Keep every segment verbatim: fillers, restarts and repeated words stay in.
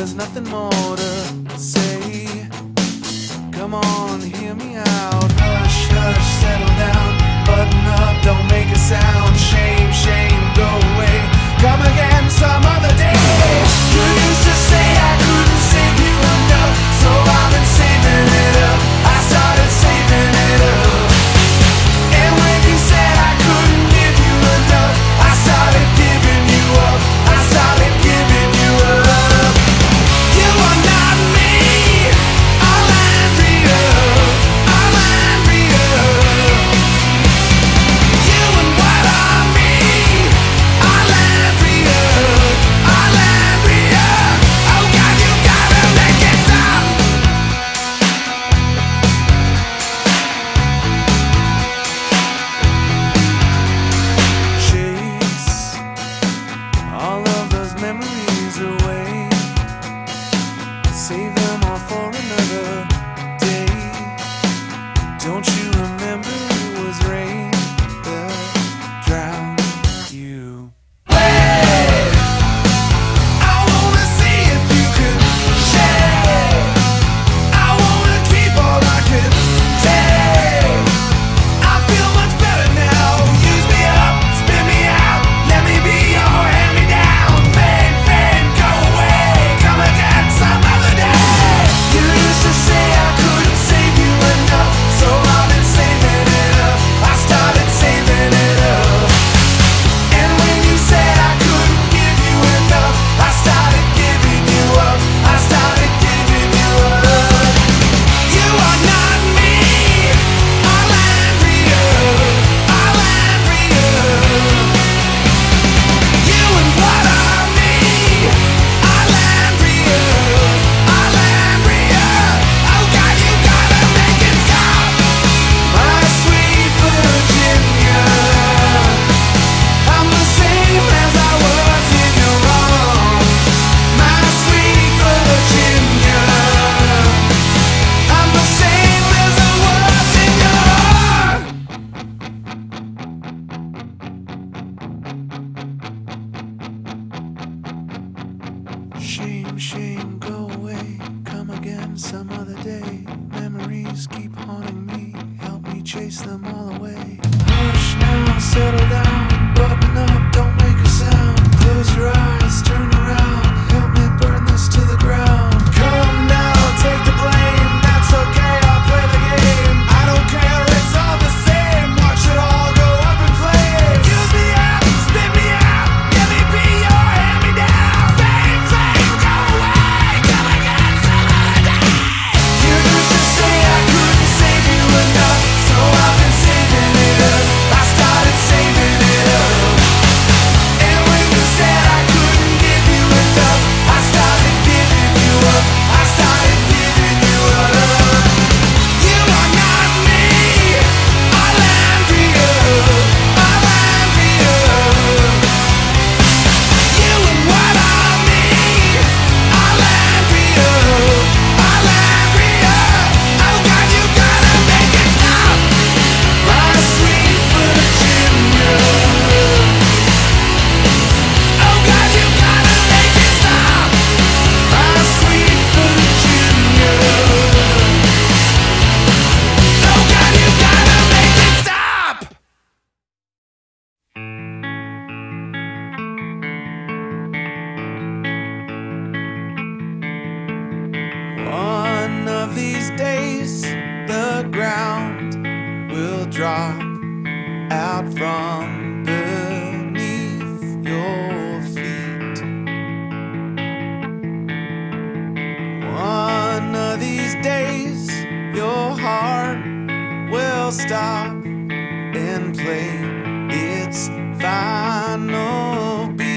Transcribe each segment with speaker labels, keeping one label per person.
Speaker 1: there's nothing more to say. Come on, hear me out. Hush, hush, settle down. Button up, don't make a sound. Shame, shame, go away. Come again some other day. You used to say I couldn't save you enough, so I've been saving it up. I started saving it up. And when you said I couldn't give you enough, I started giving you up. I started giving you up. You are not me. I'll Andrea. I'll Andrea. You and what are me? I'll Andrea. I'll Andrea. Oh God, you gotta make it stop. Chase all of those memories away. Save them all for another day. Don't you remember it was rain that drowned you? Hey, I wanna see if you can share. I wanna keep all I can take. I feel much better now. Use me up, spin me out. Let me be your hand-me-down. Fade, fade, go away. Come again some other day. You used to say I couldn't save you enough, so I've been saving it up. I started saving it up. And when you said I couldn't give you enough, I started giving you up. I started giving you up. You are not me. I'll Andrea. I'll Andrea. You and what are me? I'll Andrea. I'll Andrea. Oh God, you gotta make it stop. My sweet Virginia, I'm the same as I was in your arms. My sweet Virginia, I'm the same as I was in your arms. Shame, shame, go away. Come again some other day. Memories keep haunting me. Help me chase them all away. Hush now, settle down. Button up, don't make a sound. Close your eyes, turn around. Help me burn this to the ground. Come now, take the blame. That's okay, I'll play the game. I don't care, it's all the same. Watch it all go up in flames. Use me up, spit me out. Let me be your hand-me-down. Fame, fame, go away. Come again some other day. You used to say I couldn't save you enough, so I've been saving it up. I started saving it up. And when you said I couldn't give you enough, I started giving you up. I started giving you up. You are not me. I'll Andrea. I'll Andrea. You and what are me? I'll Andrea. I'll Andrea. Oh God, you gotta make it stop. My sweet Virginia. Oh God, you gotta make it stop. My sweet Virginia. Oh God, you gotta make it stop. One of these days, the ground will drop out from beneath your feet. One of these days, your heart will stop and play its final beat.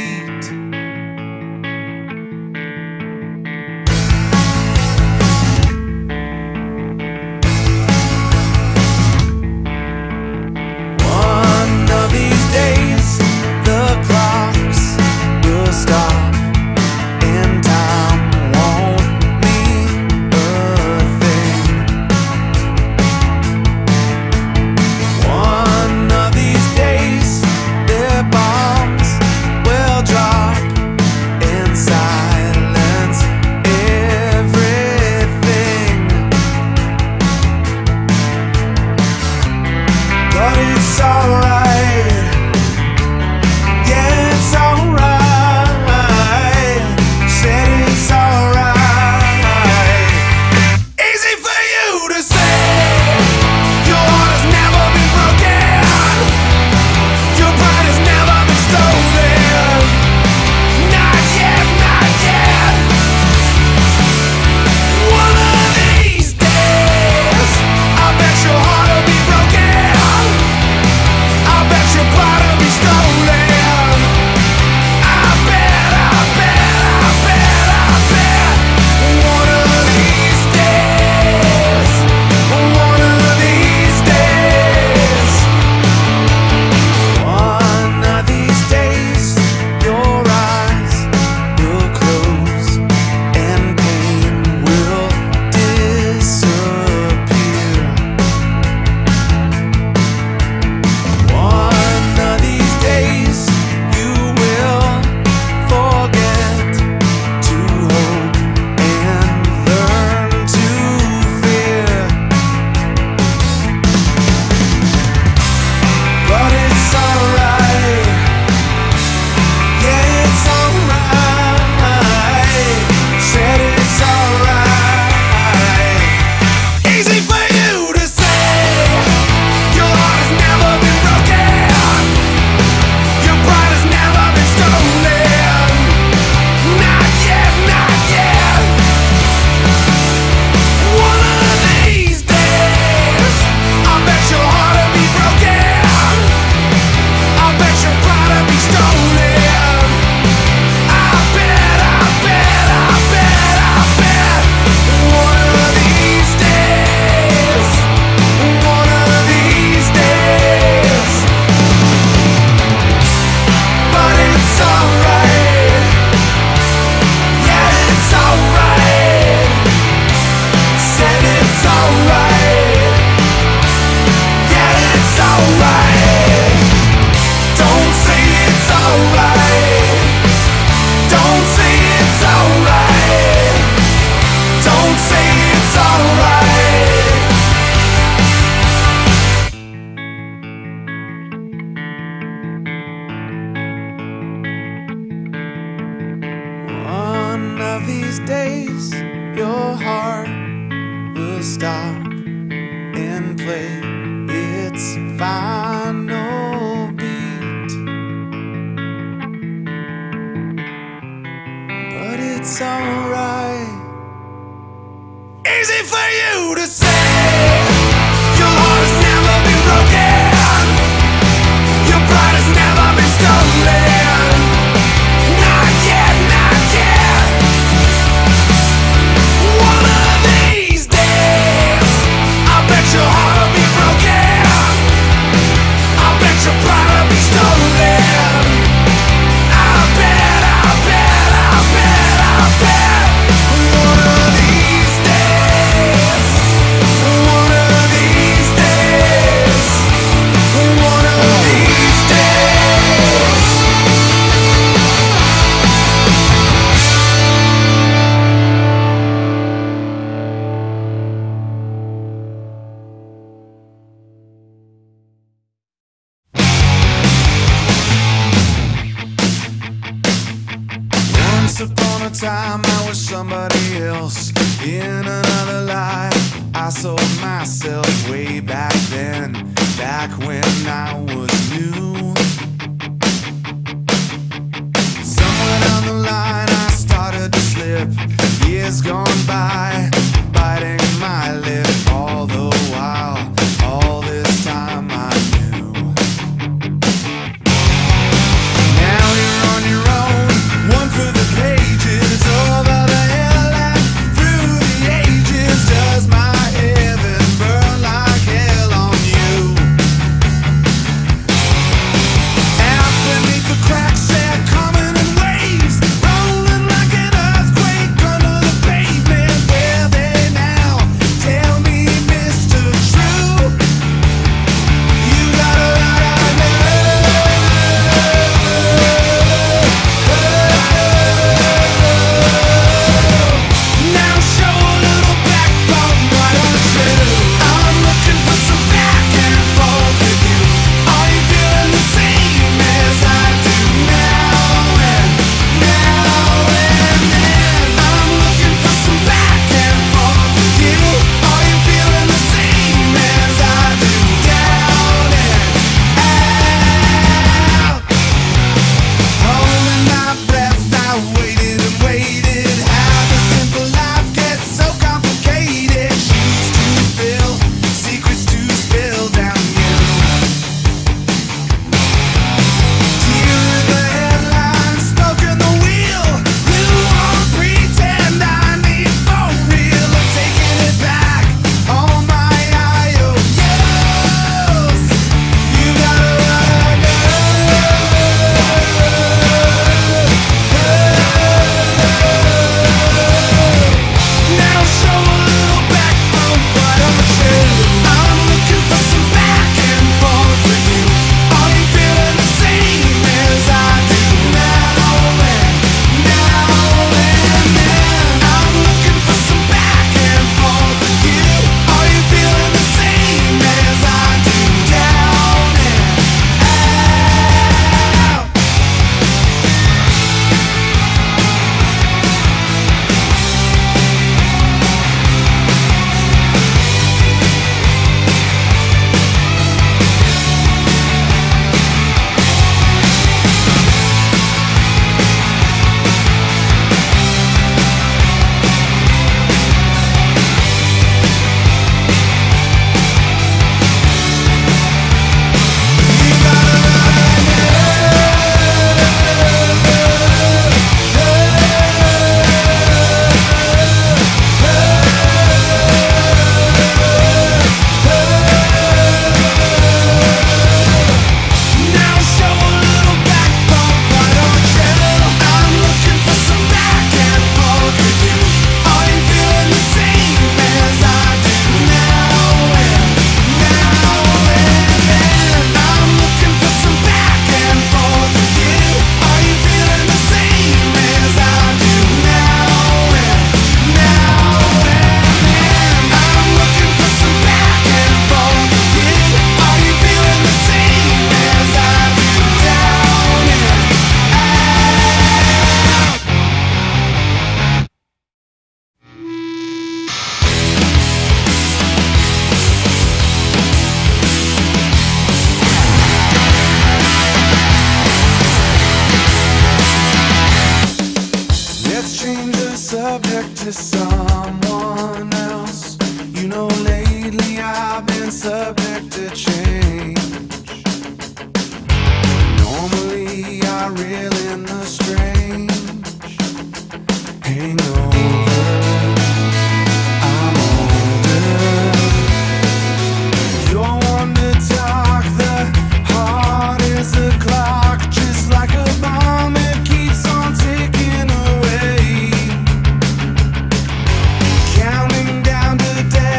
Speaker 1: One of these days, the clocks will stop and time won't mean a thing. One of these days days your heart will stop and play its final beat. But it's alright. Easy for you to say. Your heart has never been broken. Your pride has never been stolen. Not yet, not yet. One of these days, I bet your heart will be broken. I bet your pride will be stolen. I bet, I bet, I bet, I bet. One of these days. One of these days. One of these days. Once upon a time I was somebody else. In another life I sold myself way back then. Back when I was new. Somewhere down the line I started to slip. Years gone by, biting my lip. All the while, all this time I knew. Now you're on your own, one for the pages, over the hill and through the ages. Does my heaven burn like hell on you? Out beneath the cracks they're coming in waves, rolling like an earthquake under the pavement. someone else. You know, lately I've been subject to change. Normally I reel in the strange hangover. I'm older. You're one to talk, the heart is a clock, just like a bomb, it keeps on ticking away, counting down to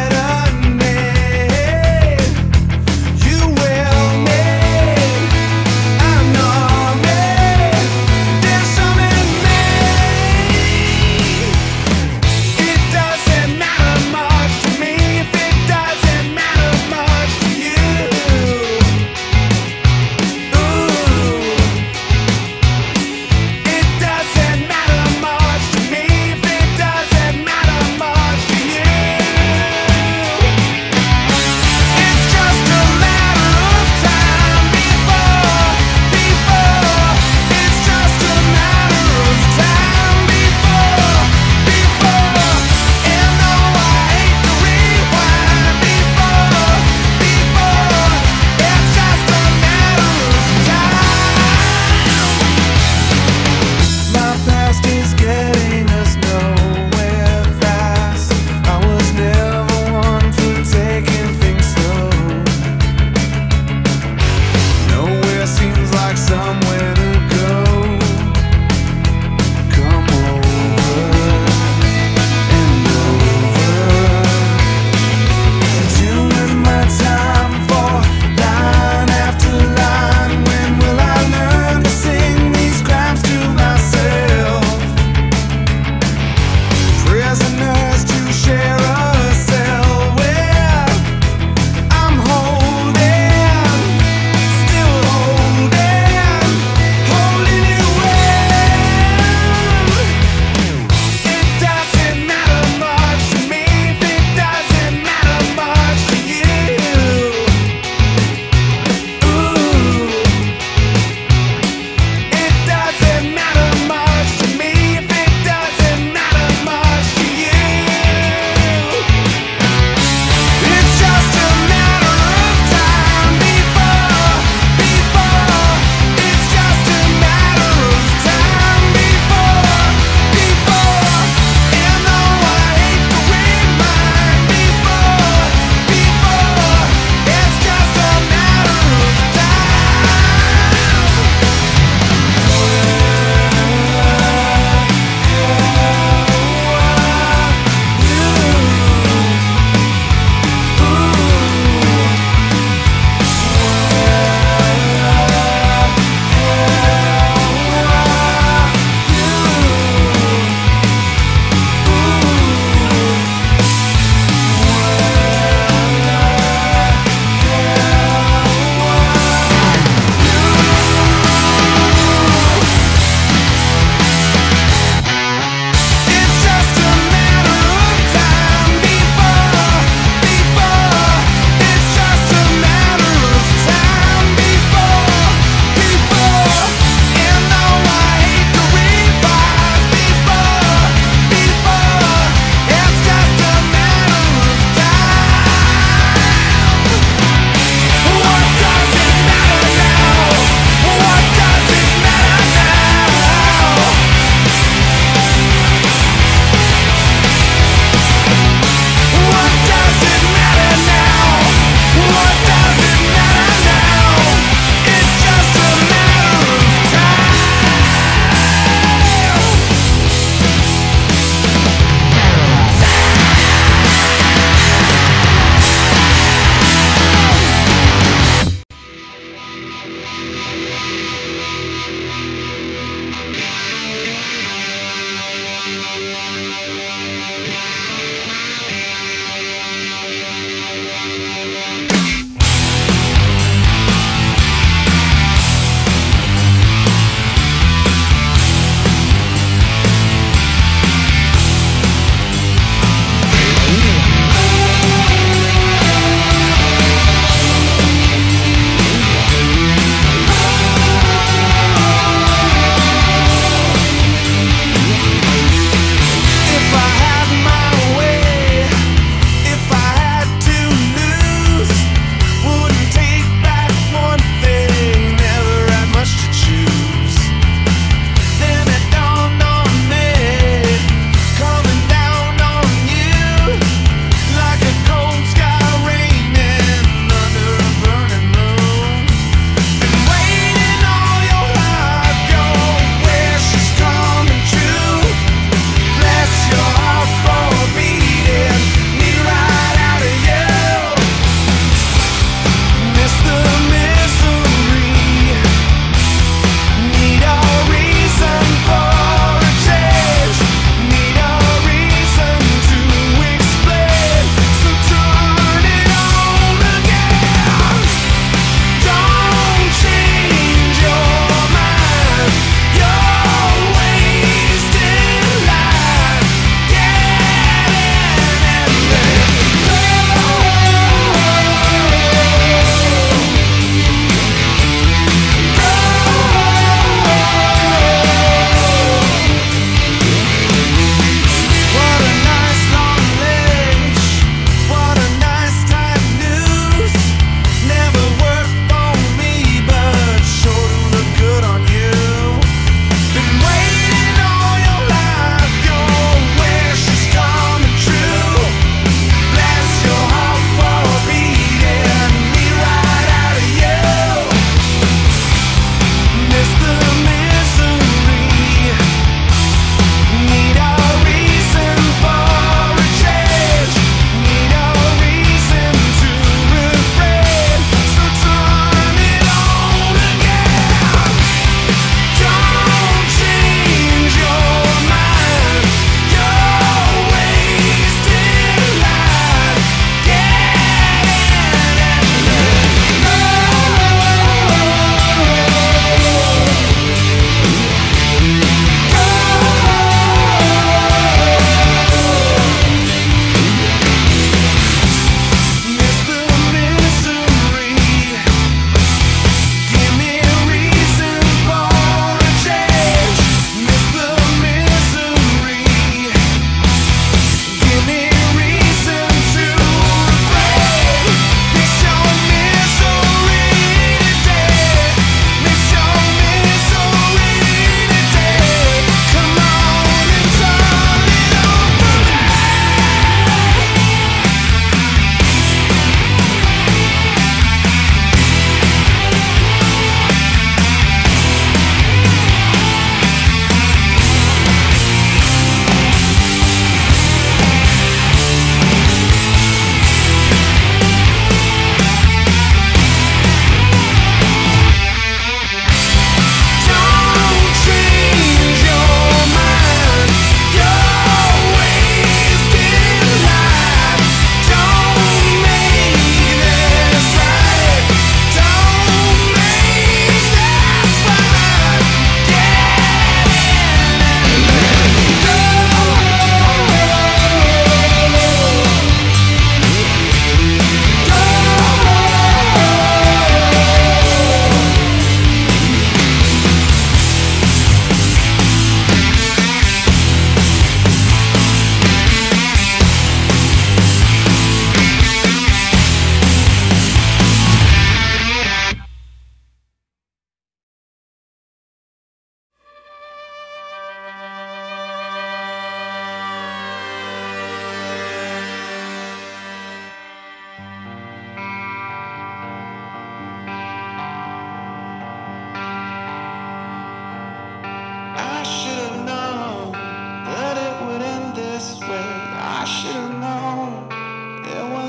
Speaker 1: detonate. You will need, I know me, then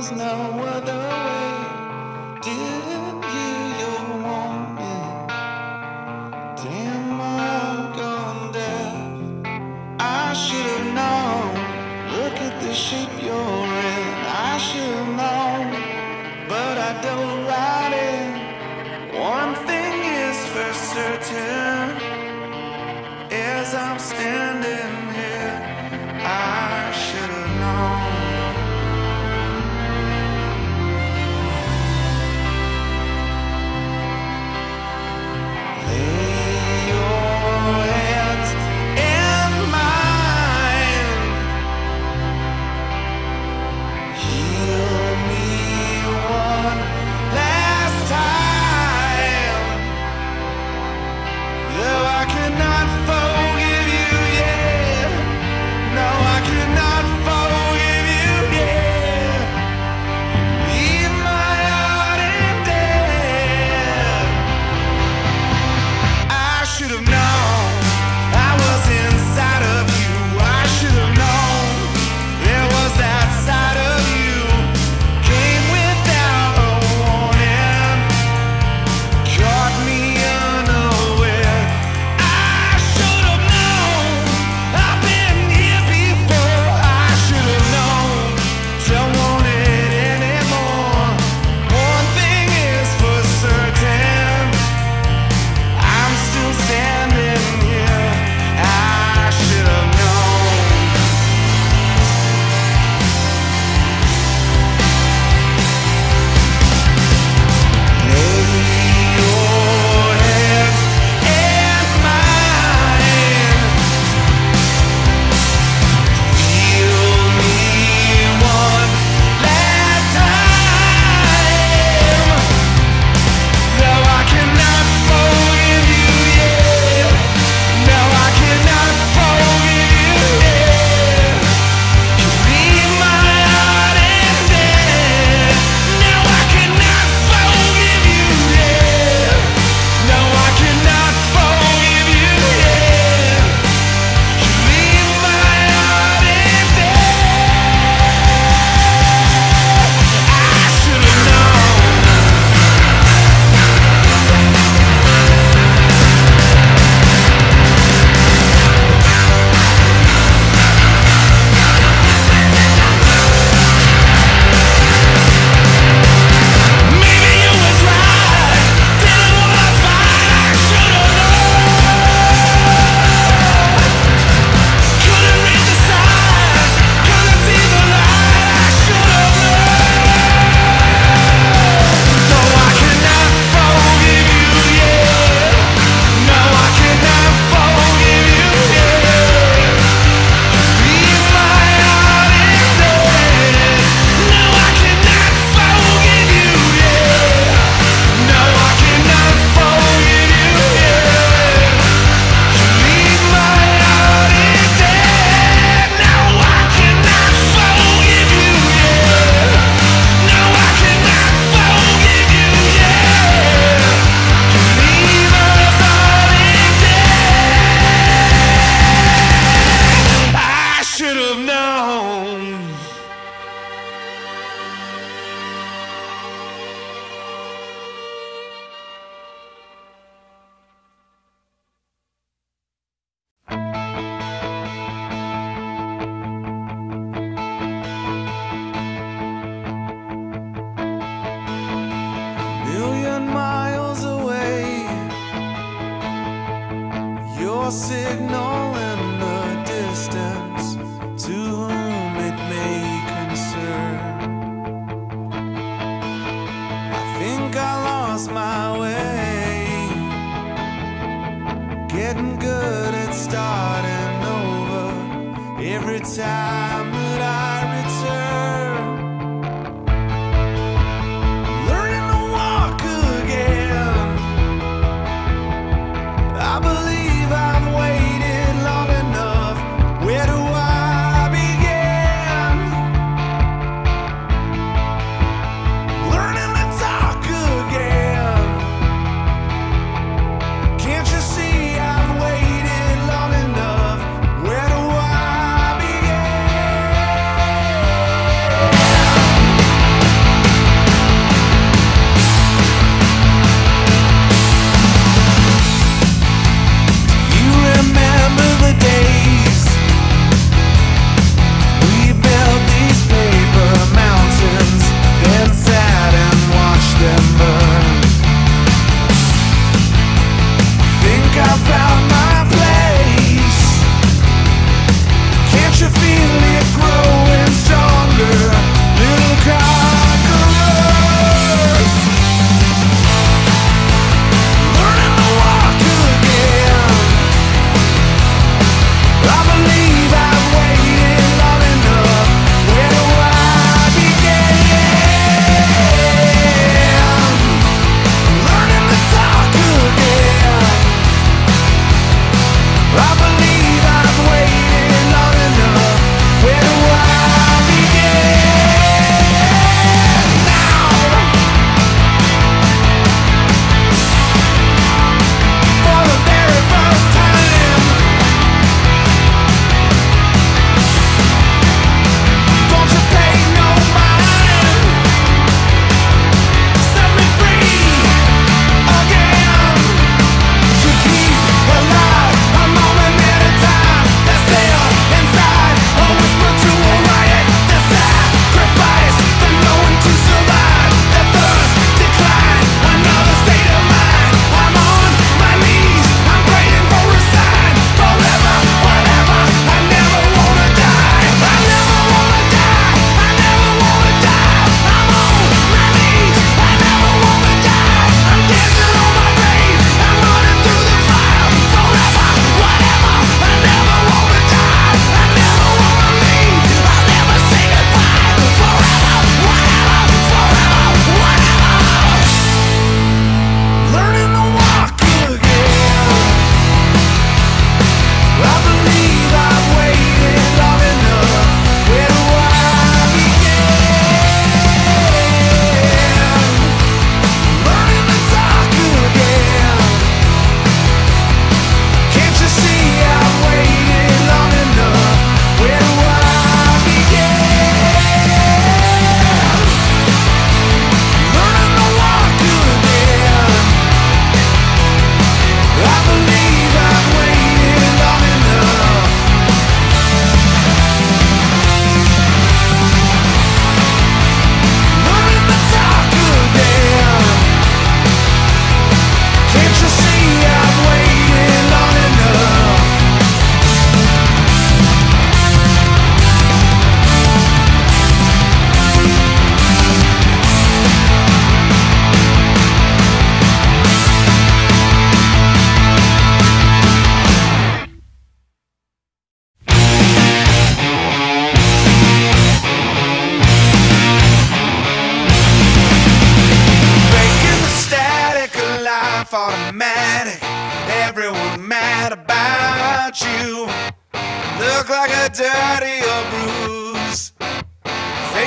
Speaker 1: was no other way. Didn't hear your warning. Damn, I'm gone deaf. I should have known. Look at the shape you're in. I should have known, but I dove right in. One thing is for certain, as I'm standing here, I should have known. Lay your hands in mine. Heal me one last time. Though I cannot forgive you, yeah. No, I cannot forgive you, yeah. You leave my heart in death. I should have known I was inside of you. I should have known there was that side of you. Came without a warning, caught me unaware. I should have known, I've been here before. I should have known, don't want it anymore. One thing is for certain, I'm still standing here. I should have known. Lay your hands in mine. Feel me one last time. Though I cannot forgive you, yeah. No, I cannot forgive you, yeah. You leave my heart in death. No, I cannot forgive you, yeah. No, I cannot forgive you, yeah. You leave my heart in death. I should have known. Maybe you was right. Didn't wanna fight. I should have known. Couldn't read the signs. Couldn't see the light. I should have known. No, I cannot forgive you, yeah. No, I cannot forgive you, yeah. Leave my heart in death. No, I cannot forgive you, yeah. No, I cannot forgive you, yeah. You leave my heart in death. No, I cannot forgive you, yeah. No, I cannot forgive you, yeah. You leave us all in death. I should have known. Million miles away, your signal in the distance, to whom it may concern. I think I lost my way, getting good at starting over every time that I return. Learning to walk again. I believe I've waited long enough. Where do I begin? Learning to talk again. Can't you see I've waited long enough? Where do I begin?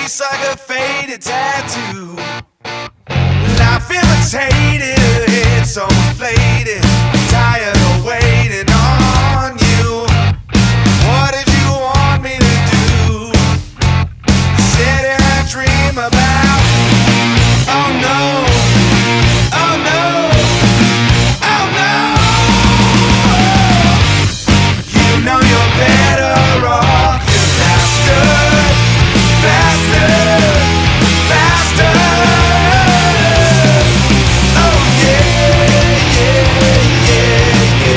Speaker 1: face like a faded tattoo. Life imitated, her head so inflated, tired of waiting on you. What did you want me to do? Sit here and dream about, oh no, oh no, oh no. You know you're better off, you're faster, faster, faster. Oh yeah, yeah, yeah,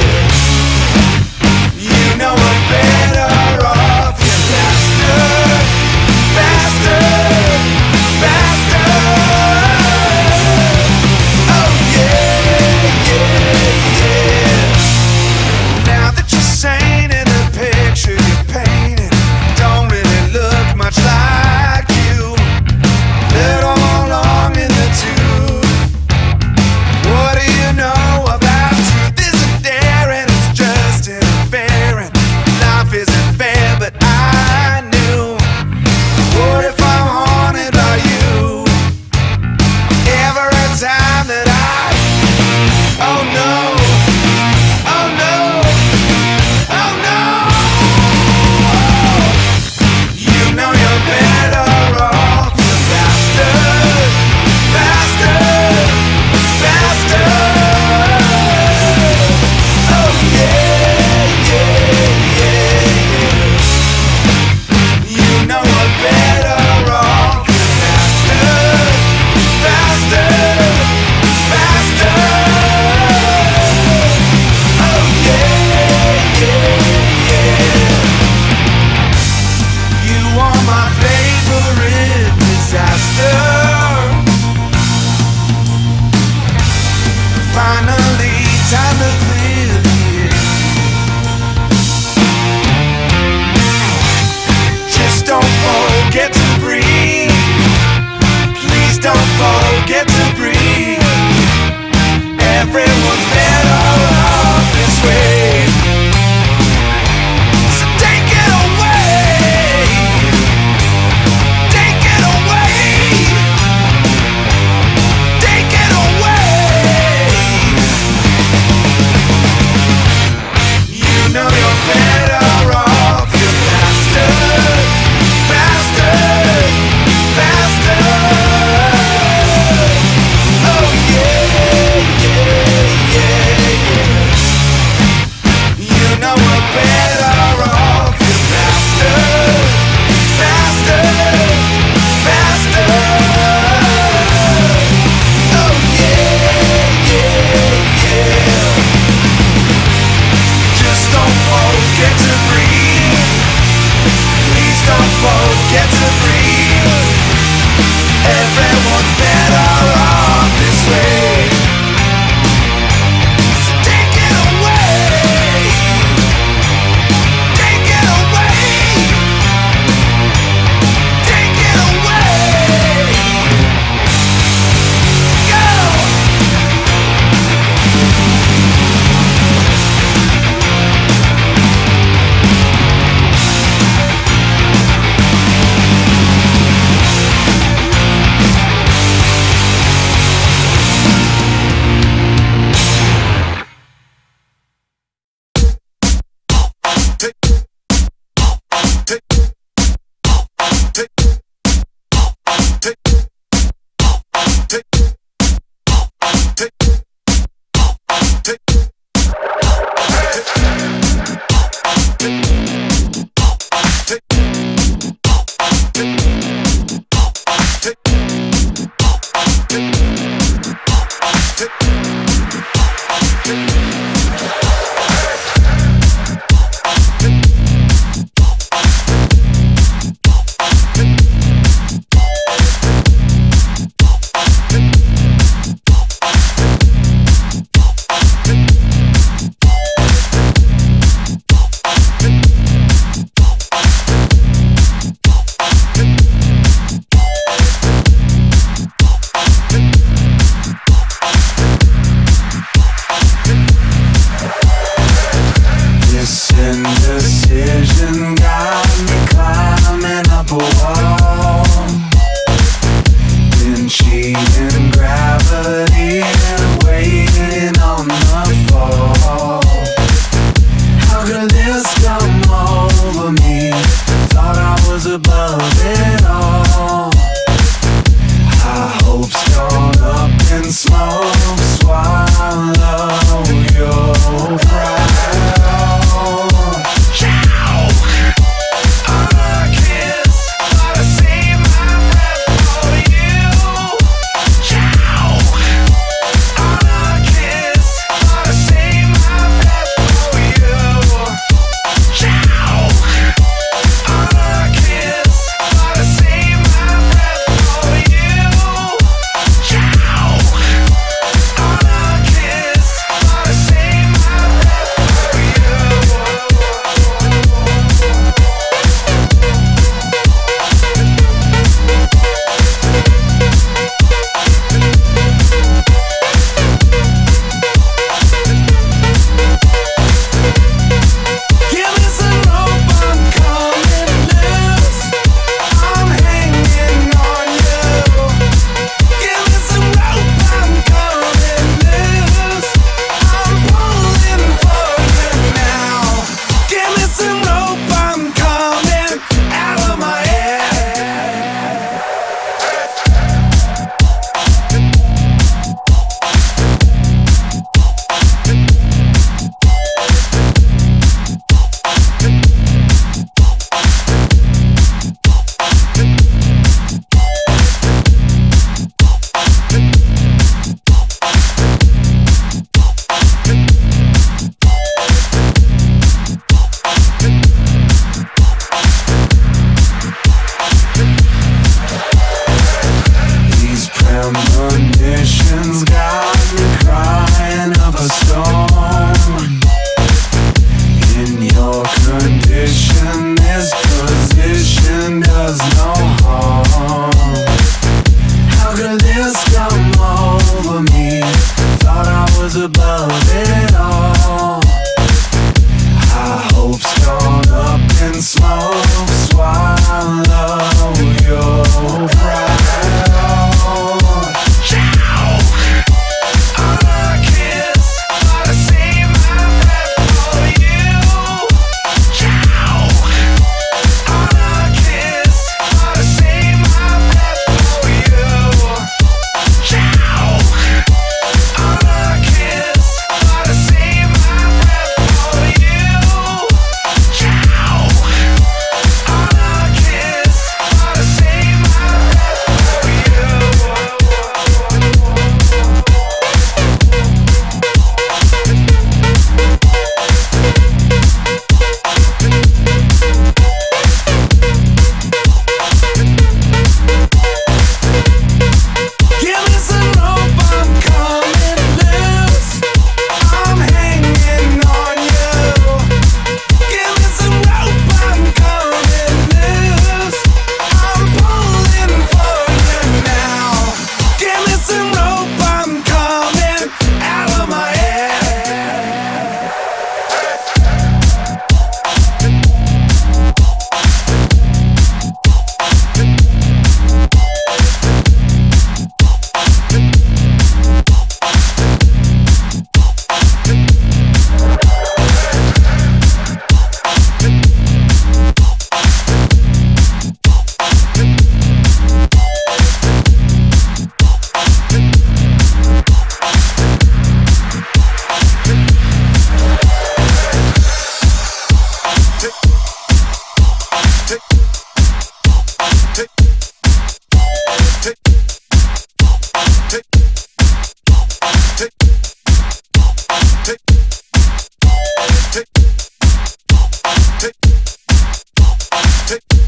Speaker 1: Hey.